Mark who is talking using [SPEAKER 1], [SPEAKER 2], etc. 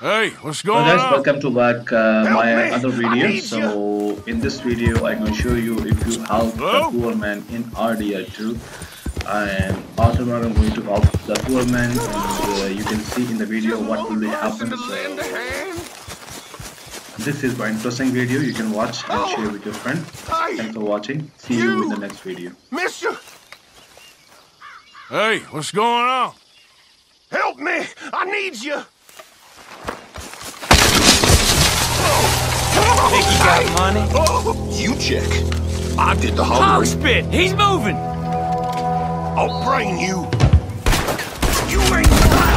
[SPEAKER 1] Hey, what's
[SPEAKER 2] Hello
[SPEAKER 1] going
[SPEAKER 2] guys,
[SPEAKER 1] on?
[SPEAKER 2] welcome to back
[SPEAKER 1] Help
[SPEAKER 2] my
[SPEAKER 1] me!
[SPEAKER 2] other
[SPEAKER 1] I
[SPEAKER 2] video.
[SPEAKER 1] need you!
[SPEAKER 2] So in this video I'm going to show you if you help the
[SPEAKER 1] Hello?
[SPEAKER 2] poor man in RDR2, and afterward I'm going to help the poor man,
[SPEAKER 1] Come
[SPEAKER 2] and
[SPEAKER 1] on!
[SPEAKER 2] you can see in the video
[SPEAKER 1] Just
[SPEAKER 2] what will
[SPEAKER 1] one
[SPEAKER 2] be
[SPEAKER 1] person
[SPEAKER 2] happen.
[SPEAKER 1] to
[SPEAKER 2] So
[SPEAKER 1] lend a hand.
[SPEAKER 2] this is very interesting video, you can watch and share
[SPEAKER 1] Oh!
[SPEAKER 2] with your friend.
[SPEAKER 1] Hey!
[SPEAKER 2] Thanks for watching, see you in the
[SPEAKER 1] You!
[SPEAKER 2] next video.
[SPEAKER 1] Mister! Hey, what's going on? Help me! I need you!
[SPEAKER 3] Think you got money?
[SPEAKER 1] Oh!
[SPEAKER 4] You check. I did the hungry.
[SPEAKER 3] Spit! He's moving!
[SPEAKER 4] I'll brain you.
[SPEAKER 1] You ain't